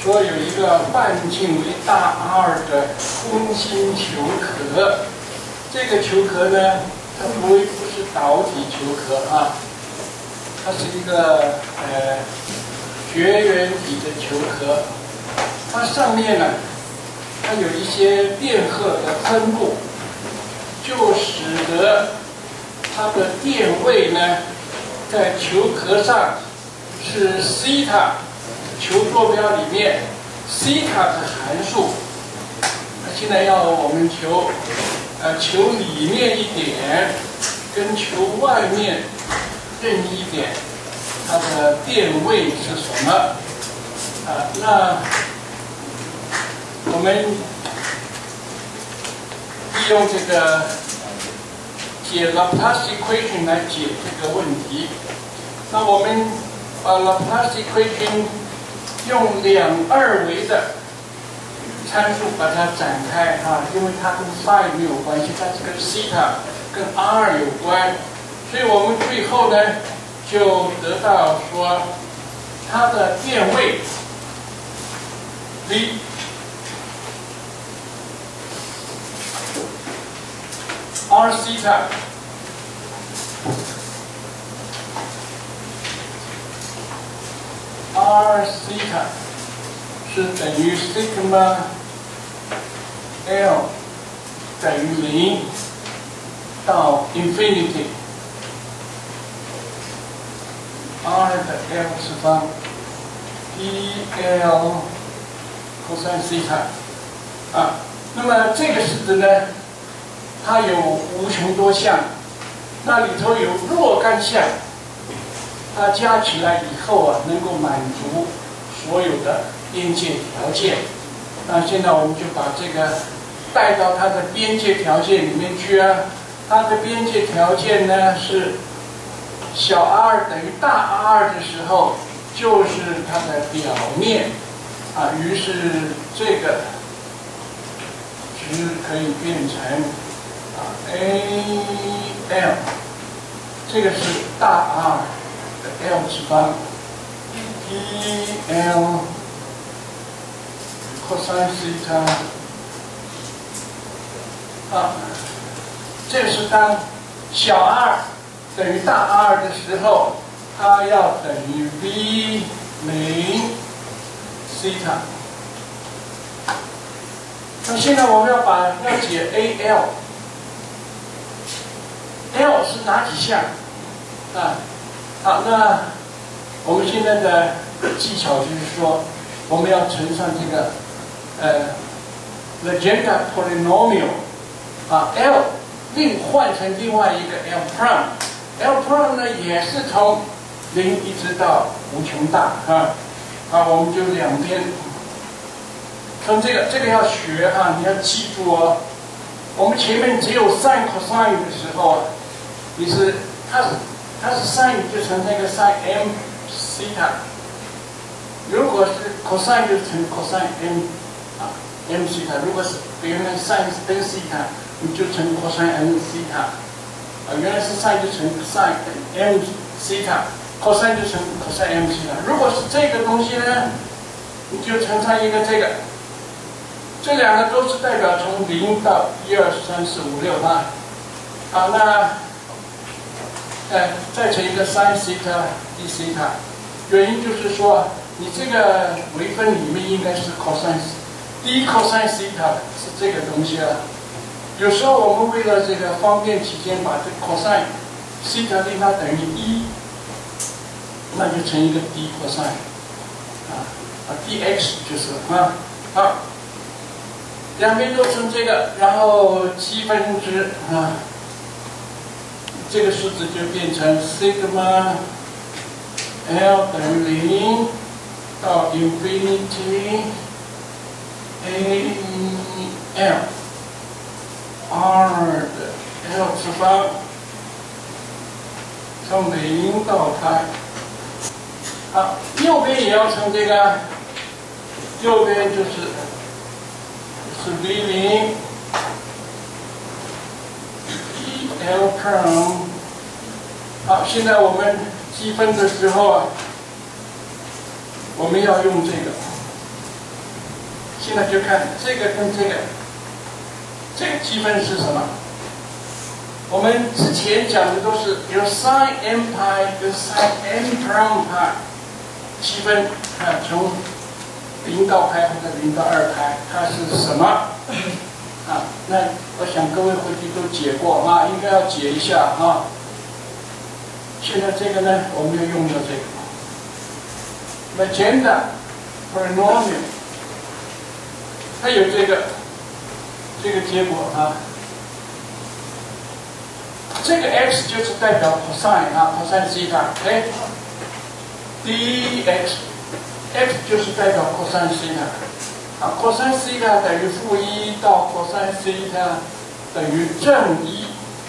说有一个半径为大 R 的空心球壳，这个球壳呢，它不是导体球壳啊，它是一个绝缘体的球壳，它上面呢，它有一些电荷的分布，就使得它的电位呢，在球壳上是西塔。 球坐标里面西塔的函数，那现在要我们求，球里面一点跟球外面任意一点，它的电位是什么？那我们利用这个解 Laplace equation 来解这个问题。那我们把 Laplace equation 用2维的参数把它展开啊，因为它跟 phi 没有关系，它是跟西塔、跟 r 有关，所以我们最后呢就得到说它的电位 v r 西塔。 r 西塔是等于 sigma L 等于0到 infinity r 的 L 次方 dl cos 西塔啊。那么这个式子呢，它有无穷多项，那里头有若干项。 它加起来以后啊，能够满足所有的边界条件。那现在我们就把这个带到它的边界条件里面去啊。它的边界条件呢是小 r 等于大 R 的时候，就是它的表面啊。于是这个值可以变成AL， 这个是大 R。 L 次方 dl cos 西塔啊，这是当小 r 等于大 R 的时候，它要等于 v 0西塔。那现在我们要解 AL，L 是哪几项啊？ 好，那我们现在的技巧就是说，我们要乘上这个Legendre polynomial 啊 ，L 另换成另外一个 L prime，L prime 呢也是从0一直到无穷大啊，我们就两边从这个要学啊，你要记住哦，我们前面只有 sin cosine 的时候啊，它是 sin 就乘那个 sin m 西塔，如果是 cosine 就乘 cosine m 西塔，如果是原来 sin 跟西塔，你就乘 cosine m 西塔，原来是 sin 就乘 sin m 西塔 ，cosine 就乘 cosine m 西塔。如果是这个东西呢，你就乘上一个这个，这两个都是代表从0到1、2、3、4、5、6啊。好，那。 再乘一个 sin 西塔 d 西塔，原因就是说，你这个微分里面应该是 cosine d cosine 西塔是这个东西啊。有时候我们为了这个方便起见，把这 cosine 西塔令它等于1，那就乘一个 d cosine dx 就是好，两边都乘这个，然后积分之这个数字就变成 sigma L 等于0到 infinity AL R 的 L 次方从0到派。好，右边也要乘这个，右边是 V0。 L prime， 好，现在我们积分的时候啊，我们要用这个现在就看这个跟这个积分是什么？我们之前讲的都是有 sin m 派跟 sin m prime 派积分啊，从0到派或者0到2派，它是什么？啊，那我想各位回去都解过啊，应该要解一下啊。现在这个呢，我们就用到这个 Legenda polynomial， 它有这个结果啊。这个 x 就是代表 cosine 啊 ，cosine theta， 哎 ，dx，x 就是代表 cosine theta， 啊 ，cosine theta 等于-1到 cosine theta 等于正1，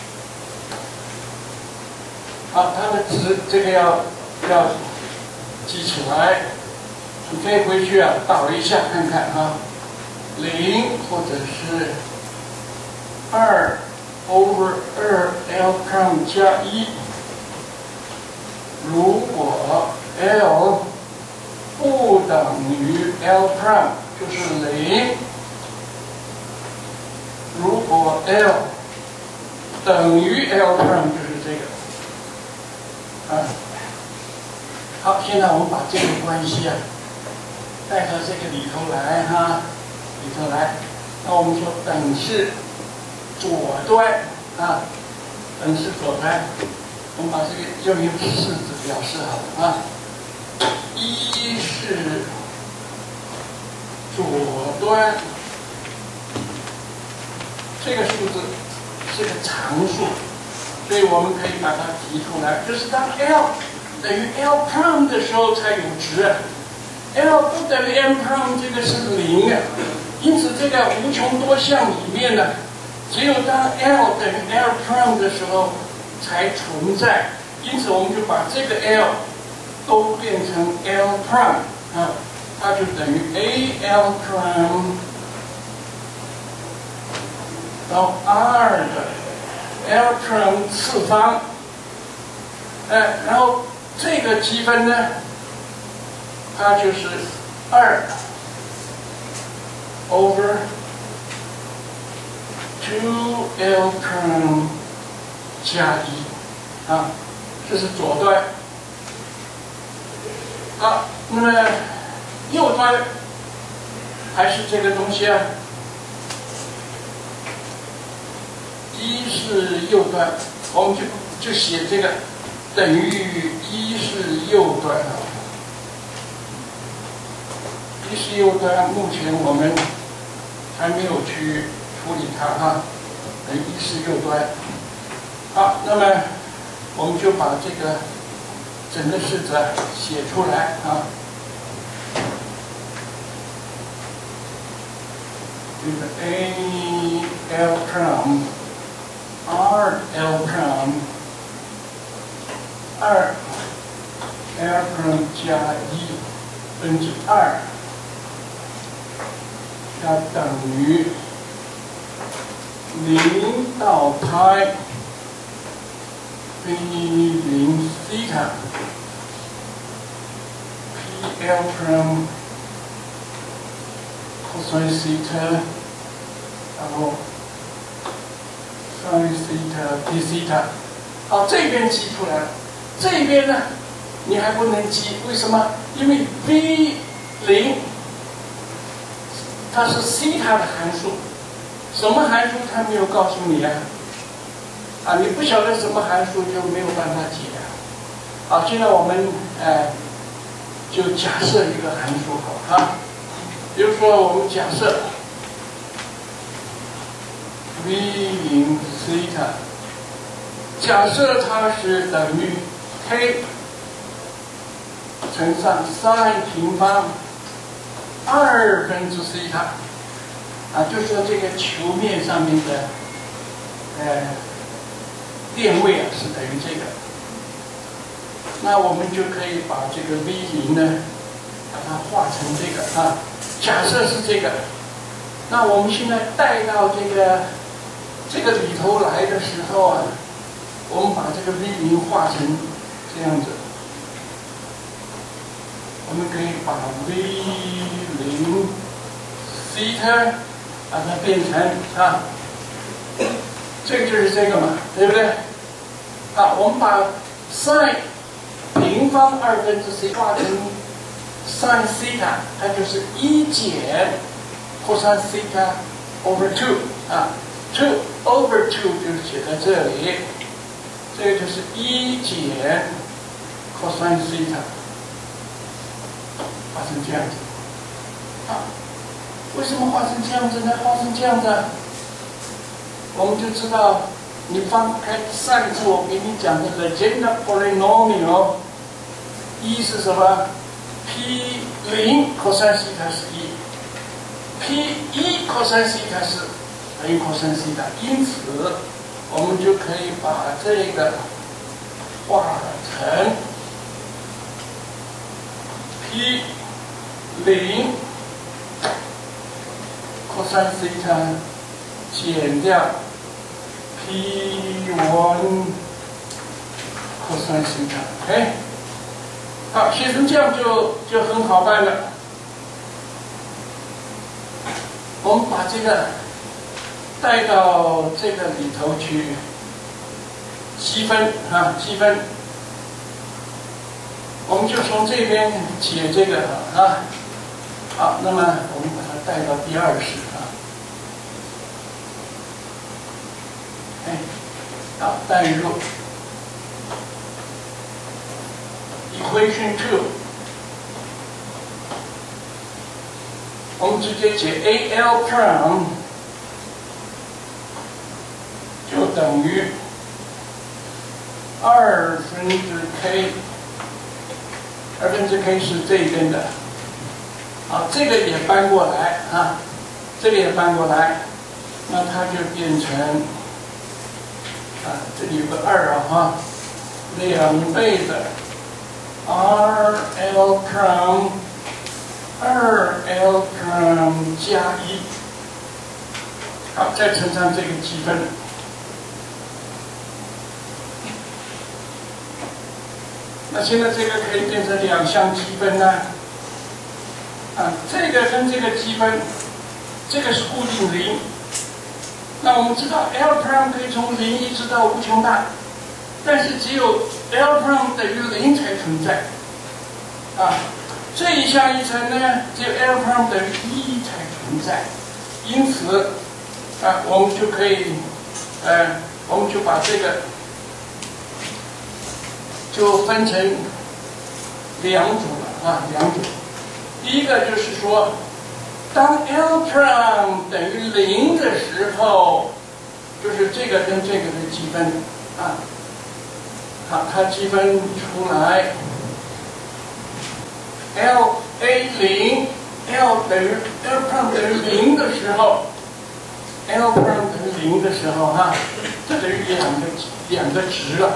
好，它的值这个要记起来，你可以回去啊导一下看看啊，0或者是2/2 L prime 加1，如果 L 不等于 L prime 就是0，如果 L 等于 L prime 就是这个，啊，好，现在我们把这个关系啊带到这个里头来哈，里头来，那我们说等式左端啊，等式左端，我们把这个就用式子表示好了啊。1是左端，这个数字是个常数，所以我们可以把它提出来，就是当 L 等于 L prime 的时候才有值啊。L 不等于 M prime 这个是0啊，因此这个无穷多项里面呢，只有当 L 等于 L prime 的时候才存在，因此我们就把这个 L 都变成 L prime 啊，它就等于 AL prime 到2的 L prime 次方，然后这个积分呢，它就是2/2 2L prime 加1啊，这是左端。好，那么右端还是这个东西啊。1是右端，我们就写这个等于1是右端啊。1是右端，目前我们还没有去处理它哈，等于1是右端。好，那么我们就把这个整个式子写出来啊。这个 AL prime RL prime 2L prime 加1分之2，要等于0到派非0 theta PL prime cosine theta， 然后 sin theta d theta， 好，这边记出来了，这边呢你还不能记，为什么？因为 V0 它是 theta 的函数，什么函数它没有告诉你啊？啊，你不晓得什么函数就没有办法解啊。好，现在我们就假设一个函数好啊，比如说我们假设 V0 theta， 假设它是等于 k 乘上 sin 平方2分之 theta， 啊，就说这个球面上面的电位啊是等于这个，那我们就可以把这个 V0呢，把它化成这个啊。假设是这个，那我们现在带到这个里头来的时候啊，我们把这个 V0化成这样子，我们可以把 V0 theta 把它变成这个就是这个嘛，对不对？我们把 sin 平方2/c 化成 sin theta， 它就是1减 cos theta over 22 over 2就是写在这里，这个就是1减 cos theta， 画成这样子。为什么画成这样子呢？画成这样子，我们就知道，你翻开上一次我给你讲的 Legendre polynomial， 是什么 ？P0 cos theta 是1，P1 cos theta 是等于 cos theta， 因此我们就可以把这个画成 P0 cos theta 减掉 P1 cos theta，OK， 好，写成这样就很好办了。我们把这个带到这个里头去积分积分，我们就从这边解这个好，那么我们把它带到第二式好，代入 equation 2， 我们直接解 AL prime 就等于2/k， 2/k 是这边的，这个也搬过来这个也搬过来，那它就变成这里有个22倍的 RL prime 2L prime 加1，好，再乘上这个积分，那现在这个可以变成2项积分呢这个跟这个积分，这个是固定0。那我们知道 L prime 可以从0一直到无穷大，但是只有 L prime 等于0才存在这一项一乘呢，只有 L prime 等于1才存在，因此我们就可以我们就把这个就分成2组了2组。第一个就是说，当 L prime 等于0的时候，就是这个跟这个的积分好，它积分出来 L A0 L 等于 L prime 等于0的时候 ，L prime 等于0的时候这等于两个值了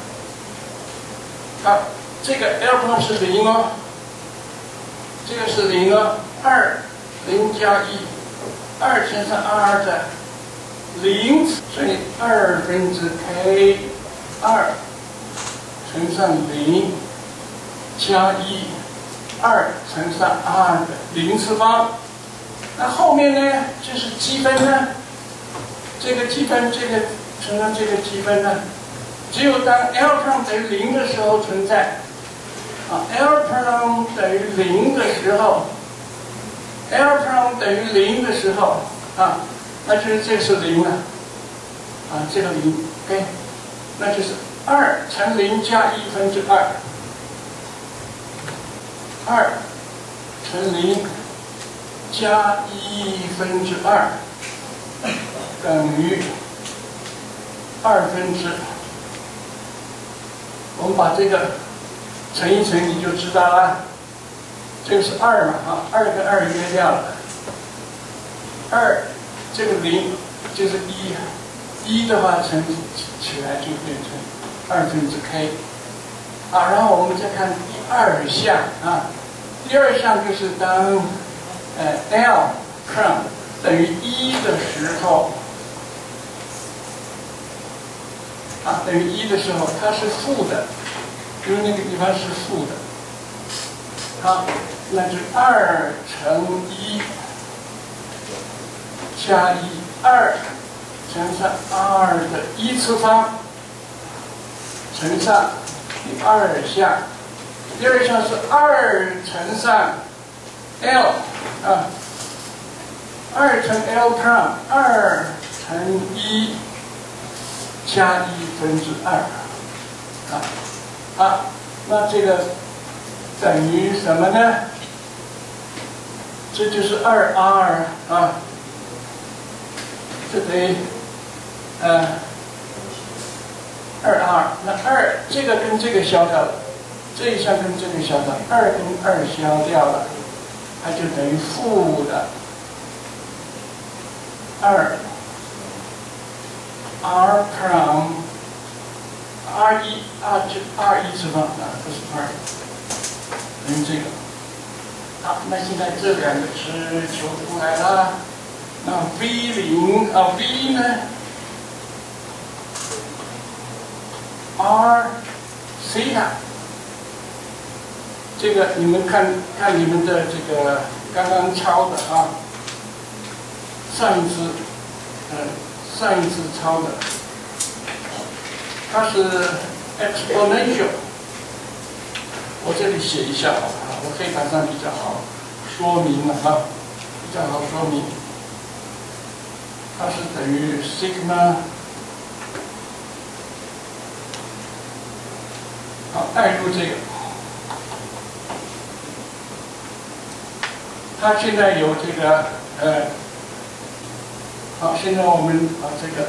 好，这个 L prime 是0这个是00加1，2乘上2的0，所以2/k 2乘上0加1，2乘上2的0次方。那后面呢，就是积分呢，这个积分，这个乘上这个积分呢，只有当 L prime 等于0的时候存在。L prime 等于0的时候 ，L prime 等于0的时候那就是这个是0了这个0 ，OK， 那就是2乘0加1/2，2乘0加1/2等于2/，我们把这个乘一乘你就知道了，这个是2嘛2跟2约掉了，2这个0就是1的话乘起来就变成2/k 然后我们再看第二项第二项就是当L prime 等于1的时候等于1的时候它是负的。因为那个地方是负的，好，那就2乘1 加1 2乘上 r 的1次方乘上第二项，第二项是2乘上 L 啊，2乘 L prime 2乘1加1/2那这个等于什么呢？这就是 2r 啊，这得2r， 那2这个跟这个消掉了，这一项跟这个消掉，2跟2消掉了，它就等于负的2r prime r1 次方啊，不是2，等于这个。好，那现在这两个值求出来了，那 v0 v 呢 r 西塔，这个你们看你们的这个刚刚抄的啊，上一次抄的，它是 exponential， 我这里写一下好了，我黑板上比较好说明了啊，比较好说明，它是等于 sigma。好，代入这个，它现在有这个好，现在我们把这个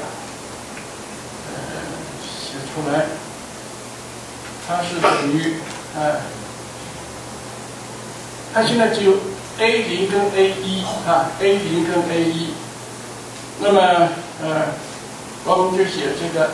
写出来，它是等于它现在只有 A0 跟 A1 啊 ，A0 跟 A1， 那么我们就写这个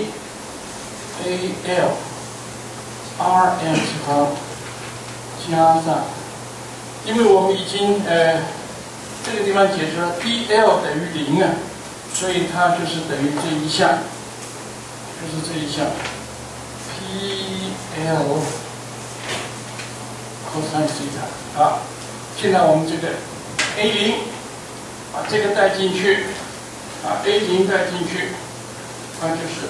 AL。Rn 次方加上，因为我们已经这个地方解出了 dl 等于0啊，所以它就是等于这一项，就是这一项 pl cos θ。好，现在我们这个 A0 把这个带进去，A0 带进去，它就是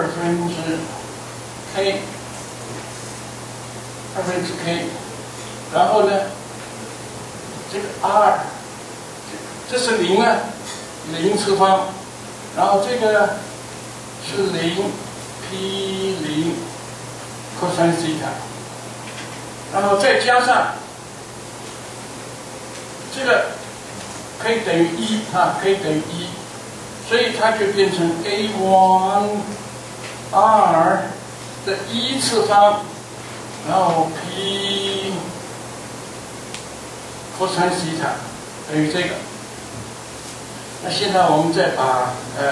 k2/k。k， 然后呢，这个 r， 这是0啊，0次方，然后这个是0 p0 cos θ， 然后再加上这个可以等于1啊，可以等于1，所以它就变成 a1 r 的1次方。然后 p cos θ等于这个。那现在我们再把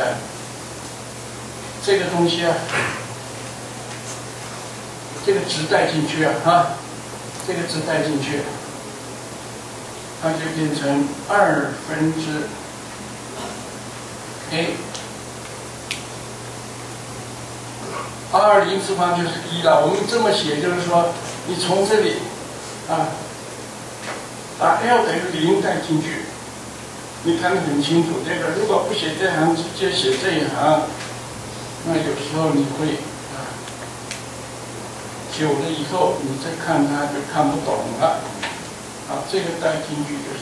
这个东西啊，这个值带进去啊，这个值带进去，它就变成2/k。2/0次方就是1了。我们这么写，就是说，你从这里把 L 等于0带进去，你看得很清楚。这个如果不写这行，直接写这一行，那有时候你会久了以后你再看它就看不懂了。这个带进去就是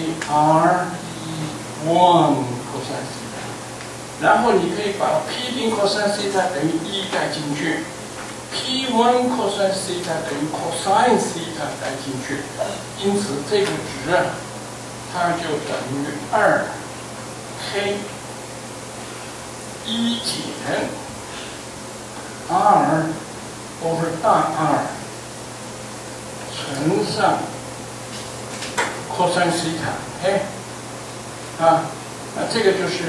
kr1 cos θ。然后你可以把 p0 cos θ等于1带进去 ，p1 cos θ等于 cos θ带进去，因此这个值它就等于2k 1减 r over 大 R 乘上 cos θ， 那这个就是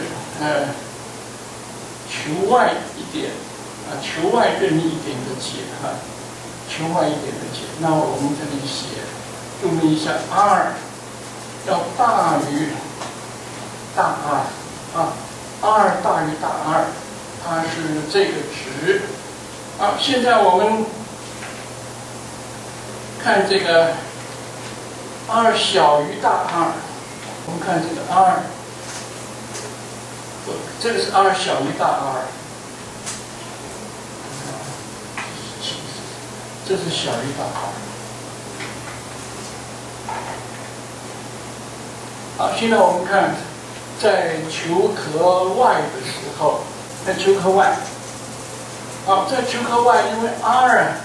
求外一点求外任意一点的解求外一点的解。那我们这里写，注明一下 R 要大于大 R，R 大于大 R， 它是这个值。好，现在我们看这个 R 小于大 R， 我们看这个 R 这个是 r 小于大 R， 这是小于大 R。好，现在我们看，在球壳外的时候，在球壳外，好，在球壳外，因为 R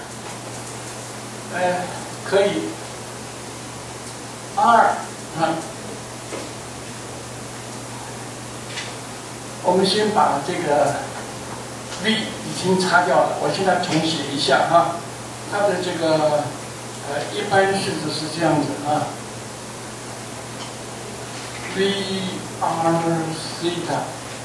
可以 R 我们先把这个 V 已经擦掉了，我现在重写一下哈，它的这个一般式子是这样子啊。V R theta，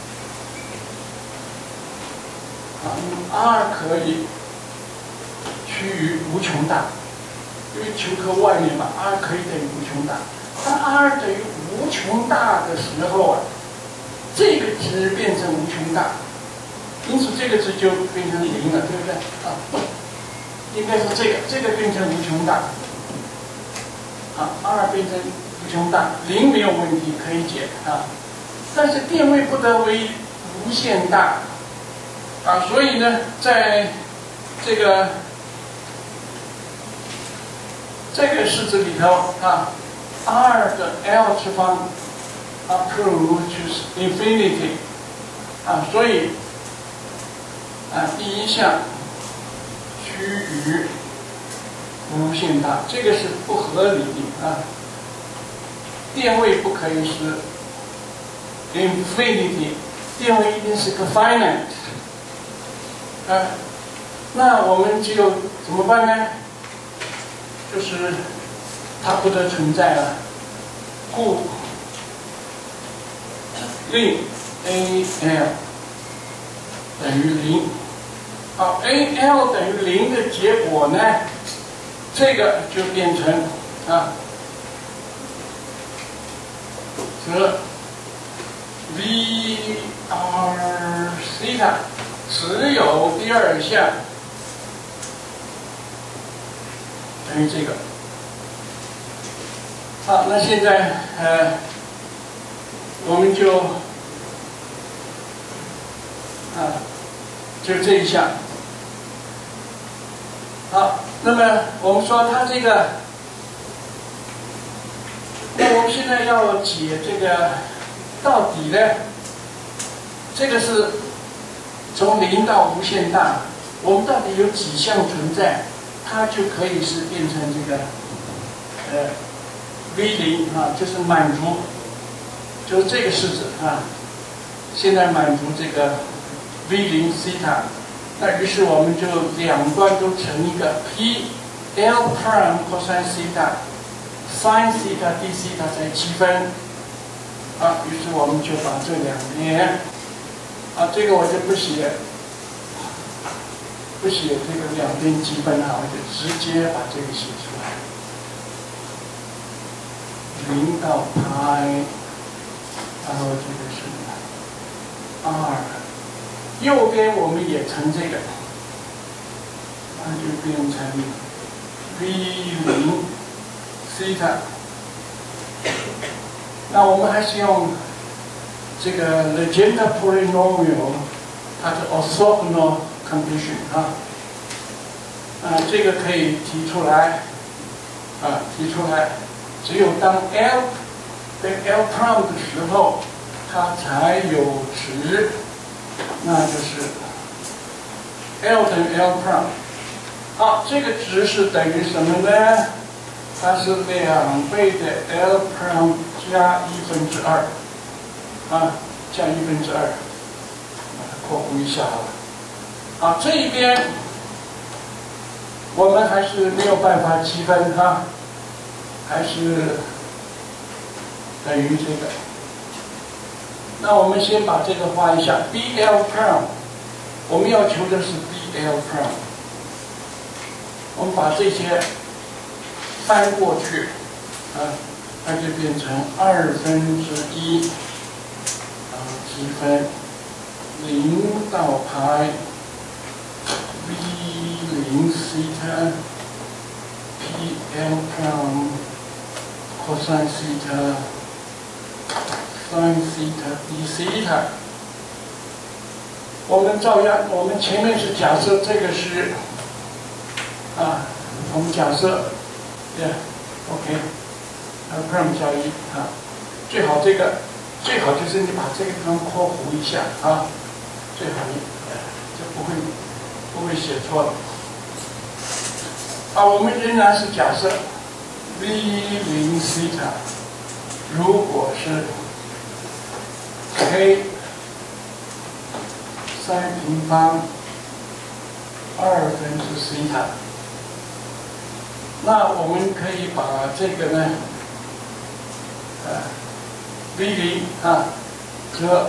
R 可以趋于无穷大，因为球壳外面嘛 ，R 可以等于无穷大。当 R 等于无穷大的时候啊，这个值变成无穷大，因此这个值就变成0了，对不对？啊，应该是这个变成无穷大，R 变成无穷大，0没有问题，可以解啊。但是电位不得为无限大所以呢，在这个式子里头R 的 L 次方approaches infinity 所以第一项趋于无限大，这个是不合理的电位不可以是 infinity， 电位一定是个 finite。那我们只有怎么办呢？就是它不得存在了，故令 AL 等于0。好 ，AL 等于0的结果呢，这个就变成则 V R theta 只有第二项等于这个。好，那现在我们就这一项。好，那么我们说它这个，那我们现在要解这个到底呢？这个是从0到无限大，我们到底有几项存在，它就可以是变成这个V0就是满足，就是这个式子现在满足这个 V0 theta。那于是我们就两端都乘一个 P L prime cosine theta sin theta d theta 再积分于是我们就把这两边这个我就不写这个两边积分我就直接把这个写出来，0到派，然后这个是2。右边我们也乘这个，那就变成 V0 theta。那我们还是用这个 Legendre polynomial 它的 orthogonal condition 这个可以提出来只有当 L 跟 L prime 的时候，它才有值。那就是 L 等于 L prime。好，这个值是等于什么呢？它是2倍的 L prime 加2/1加2/2，把它括弧一下好了。好，这一边我们还是没有办法积分还是等于这个。那我们先把这个画一下 ，BL prime， 我们要求的是 BL prime， 我们把这些翻过去，它就变成1/2，积分0到派 V0 theta PL prime cosine theta sin theta d theta 我们照样，我们前面是假设这个是我们假设 ，OK，prime 加1最好就是你把这个地方括弧一下最好你就不会写错了。我们仍然是假设 v0 西塔如果是 k 3平方2分之西塔，那我们可以把这个呢v0 和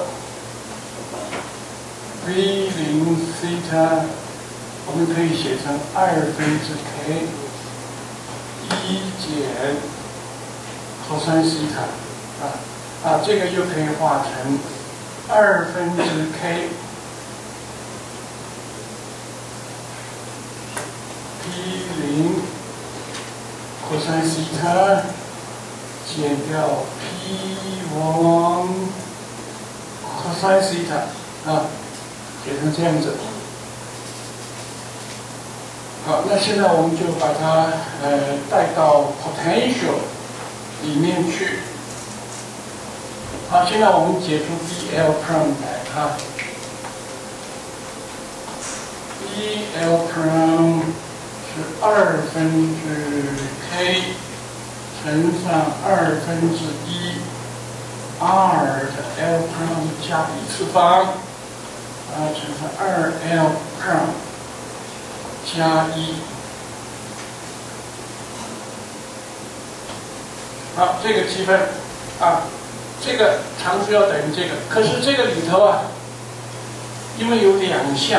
v0 西塔，我们可以写成2分之 k 1减 cos 西塔这个又可以化成2分之 k P0 cos 西塔减掉 P1 cos 西塔写成这样子。好，那现在我们就把它带到 potential 里面去。好，现在我们解出 BL prime 来BL prime 是2分之 k 乘上2分之1 r 的 L prime 加一次方乘上2L prime 加1。好，这个积分这个常数要等于这个，可是这个里头因为有2项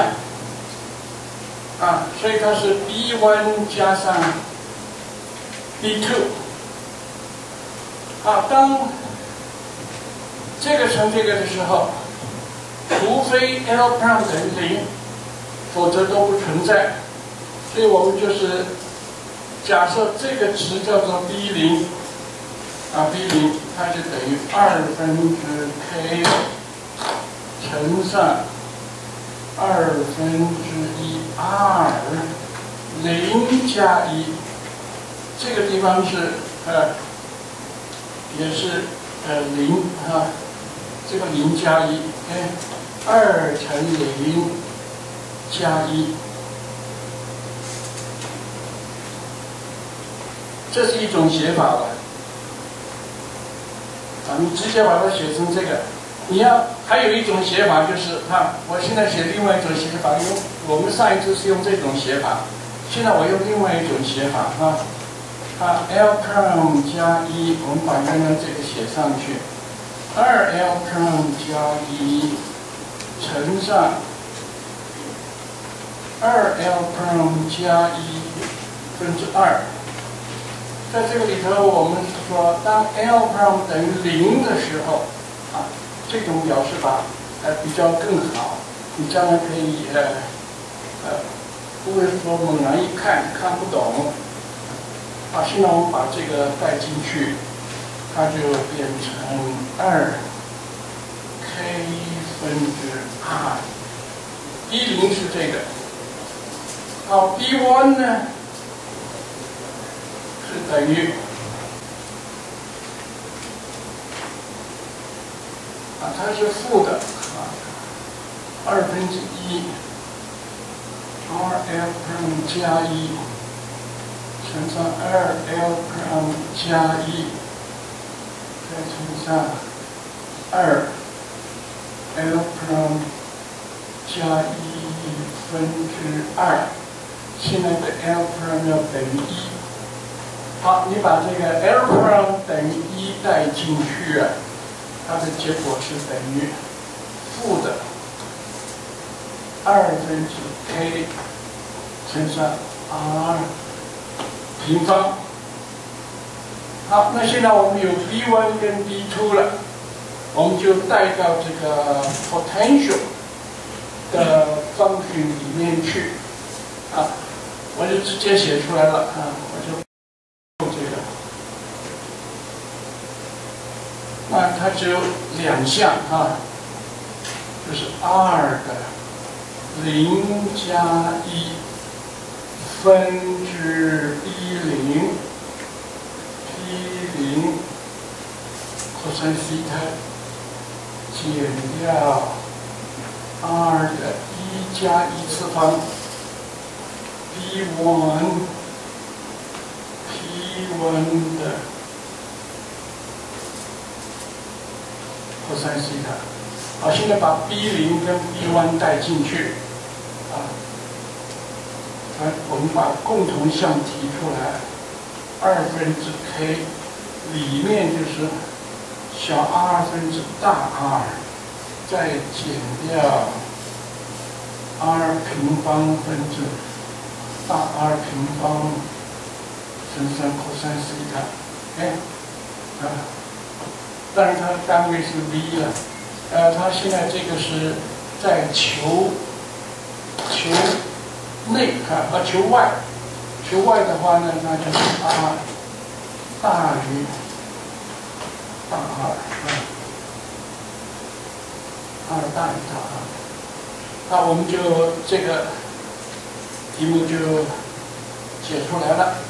所以它是 B1 加上 B2 当这个乘这个的时候，除非 L prime 等于0，否则都不存在。所以我们就是假设这个值叫做 B0 B0 它就等于2分之 k 乘上2分之1 r 0加1，这个地方是也是0这个0加12乘0加1，这是一种写法了你直接把它写成这个。你还有一种写法就是我现在写另外一种写法，因为我们上一次是用这种写法，现在我用另外一种写法L prime 加1，我们把刚刚这个写上去，2L prime 加1乘上2L prime 加1分之2。在这个里头，我们是说，当 L prime 等于0的时候这种表示法比较更好，你将来可以不会说猛然一看不懂现在我们把这个带进去，它就变成2k 分之 r。B0是这个，B1 呢是等于它是负的2分之1 2L prime 加1乘上2L prime 加1，再乘上2L prime 加1分之2，现在的 L prime 要等于1。好，你把这个 L prime 等于1带进去它的结果是等于负的2分之 k 乘上 r 平方。好，那现在我们有 B1 跟 B2 了，我们就带到这个 potential 的方程里面去我就直接写出来了我就用这个。那它只有2项就是 r 的 0加1分之 B0 P0 cos西塔减掉 r 的1加1次方 P1 的 cos西塔。好，现在把 B0 跟 B1 带进去，啊，我们把共同项提出来，2分之 k 里面就是小 r 分之大 R， 再减掉 r 平方分之大 R 平方乘上 cos西塔，当然它单位是 v 了。它现在这个是在球内球外，球外的话呢，那就是 r 大于大 R， r 大于大 R。那我们就这个题目就解出来了。